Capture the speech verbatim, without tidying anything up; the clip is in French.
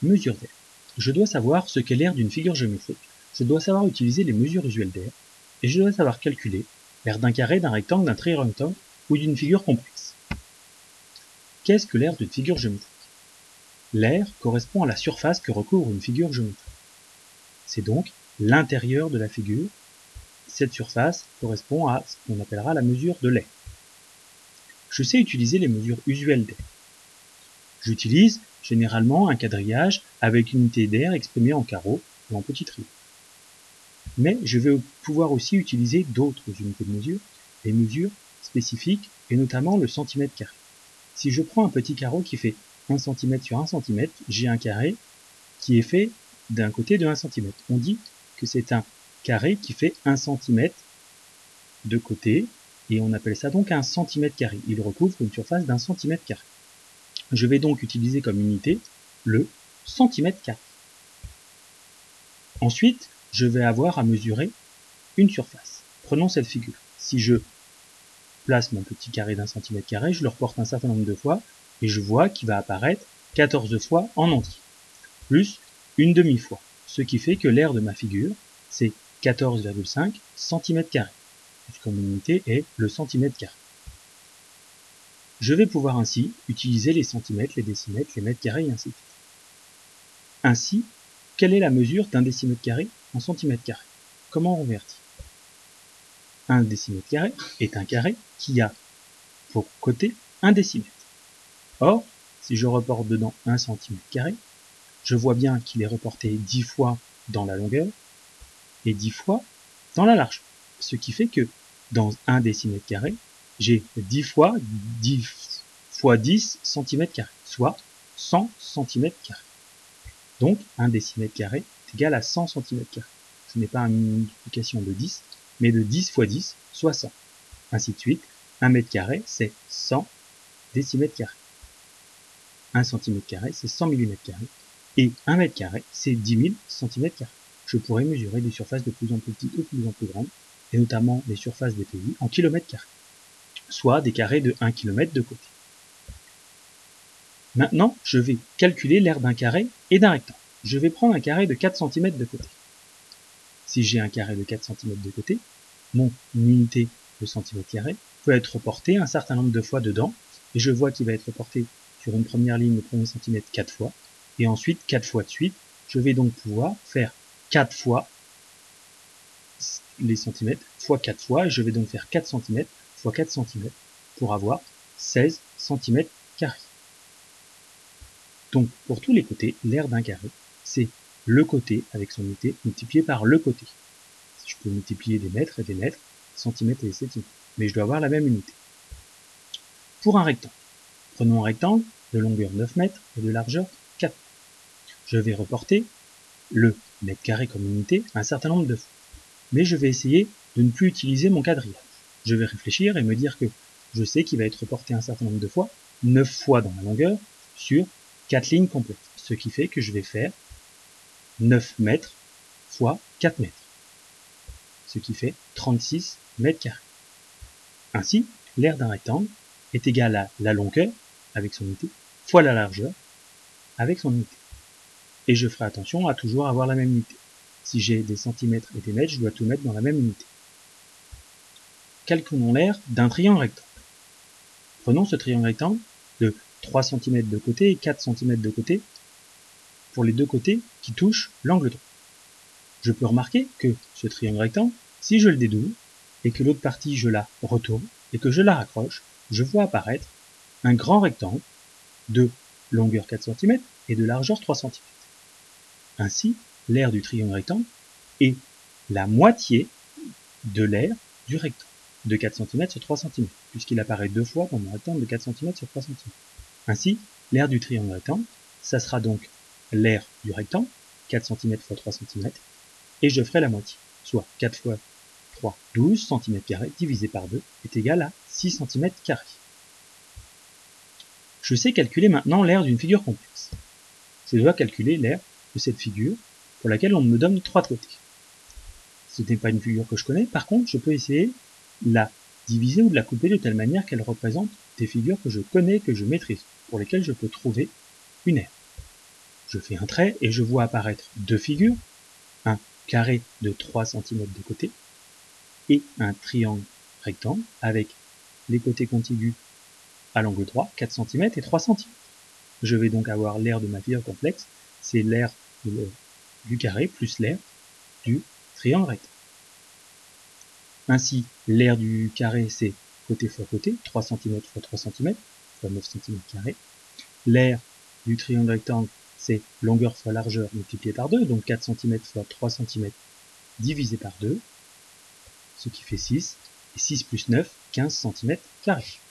Mesure d'aire. Je dois savoir ce qu'est l'aire d'une figure géométrique, je dois savoir utiliser les mesures usuelles d'aire, et je dois savoir calculer l'aire d'un carré, d'un rectangle, d'un trirectangle ou d'une figure complexe. Qu'est-ce que l'aire d'une figure géométrique? L'aire correspond à la surface que recouvre une figure géométrique. C'est donc l'intérieur de la figure. Cette surface correspond à ce qu'on appellera la mesure de l'aire. Je sais utiliser les mesures usuelles d'aire. J'utilise généralement un quadrillage avec une unité d'aire exprimée en carreaux ou en petits triangles. Mais je vais pouvoir aussi utiliser d'autres unités de mesure, les mesures spécifiques et notamment le centimètre carré. Si je prends un petit carreau qui fait un centimètre sur un centimètre, j'ai un carré qui est fait d'un côté de un centimètre. On dit que c'est un carré qui fait un centimètre de côté et on appelle ça donc un centimètre carré. Il recouvre une surface d'un centimètre carré. Je vais donc utiliser comme unité le centimètre carré. Ensuite, je vais avoir à mesurer une surface. Prenons cette figure. Si je place mon petit carré d'un centimètre carré, je le reporte un certain nombre de fois et je vois qu'il va apparaître quatorze fois en entier, plus une demi-fois, ce qui fait que l'aire de ma figure, c'est quatorze virgule cinq centimètres carrés, puisque mon unité est le centimètre carré. Je vais pouvoir ainsi utiliser les centimètres, les décimètres, les mètres carrés et ainsi de suite. Ainsi, quelle est la mesure d'un décimètre carré en centimètres carrés? Comment on convertit? Un décimètre carré est un carré qui a pour côté un décimètre. Or, si je reporte dedans un centimètre carré, je vois bien qu'il est reporté dix fois dans la longueur et dix fois dans la largeur. Ce qui fait que dans un décimètre carré, j'ai dix fois dix fois dix centimètres carrés, soit cent centimètres carrés. Donc, un décimètre carré est égal à cent centimètres carrés. Ce n'est pas une multiplication de dix, mais de dix fois dix, soit cent. Ainsi de suite, un mètre carré, c'est cent décimètres carrés. un centimètre carré, c'est cent millimètres carrés. Et un mètre carré, c'est dix mille centimètres carrés. Je pourrais mesurer des surfaces de plus en plus petites ou de plus en plus grandes, et notamment les surfaces des pays en kilomètres carrés, soit des carrés de un kilomètre de côté. Maintenant, je vais calculer l'aire d'un carré et d'un rectangle. Je vais prendre un carré de quatre centimètres de côté. Si j'ai un carré de quatre centimètres de côté, mon unité de centimètre carré peut être reporté un certain nombre de fois dedans, et je vois qu'il va être reporté sur une première ligne, le premier centimètre, quatre fois, et ensuite quatre fois de suite. Je vais donc pouvoir faire quatre fois les centimètres fois quatre fois, et je vais donc faire quatre centimètres fois quatre centimètres pour avoir seize centimètres carrés. Donc, pour tous les côtés, l'aire d'un carré, c'est le côté avec son unité multiplié par le côté. Je peux multiplier des mètres et des mètres, centimètres et des centimètres, mais je dois avoir la même unité. Pour un rectangle, prenons un rectangle de longueur neuf mètres et de largeur quatre mètres. Je vais reporter le mètre carré comme unité un certain nombre de fois, mais je vais essayer de ne plus utiliser mon quadrillage. Je vais réfléchir et me dire que je sais qu'il va être reporté un certain nombre de fois, neuf fois dans la longueur, sur quatre lignes complètes, ce qui fait que je vais faire neuf mètres fois quatre mètres, ce qui fait trente-six mètres carrés. Ainsi, l'aire d'un rectangle est égale à la longueur, avec son unité, fois la largeur, avec son unité. Et je ferai attention à toujours avoir la même unité. Si j'ai des centimètres et des mètres, je dois tout mettre dans la même unité. Calculons l'aire d'un triangle rectangle. Prenons ce triangle rectangle de trois centimètres de côté et quatre centimètres de côté pour les deux côtés qui touchent l'angle droit. Je peux remarquer que ce triangle rectangle, si je le dédouble et que l'autre partie je la retourne et que je la raccroche, je vois apparaître un grand rectangle de longueur quatre centimètres et de largeur trois centimètres. Ainsi, l'aire du triangle rectangle est la moitié de l'aire du rectangle de quatre centimètres sur trois centimètres, puisqu'il apparaît deux fois dans mon rectangle de quatre centimètres sur trois centimètres. Ainsi, l'aire du triangle rectangle, ça sera donc l'aire du rectangle, quatre centimètres fois trois centimètres, et je ferai la moitié, soit quatre fois trois, douze centimètres carrés, divisé par deux, est égal à six centimètres carrés. Je sais calculer maintenant l'aire d'une figure complexe. Je dois calculer l'aire de cette figure, pour laquelle on me donne trois côtés. Ce n'est pas une figure que je connais, par contre, je peux essayer de la diviser ou de la couper de telle manière qu'elle représente des figures que je connais, que je maîtrise, pour lesquelles je peux trouver une aire. je fais un trait et je vois apparaître deux figures, un carré de trois centimètres de côté et un triangle rectangle avec les côtés contigus à l'angle droit, quatre centimètres et trois centimètres. Je vais donc avoir l'aire de ma figure complexe, c'est l'aire du carré plus l'aire du triangle rectangle. Ainsi, l'aire du carré, c'est côté fois côté, trois centimètres fois trois centimètres, fois neuf centimètres carrés. L'aire du triangle rectangle, c'est longueur fois largeur multiplié par deux, donc quatre centimètres fois trois centimètres divisé par deux, ce qui fait six, et six plus neuf, quinze centimètres carrés.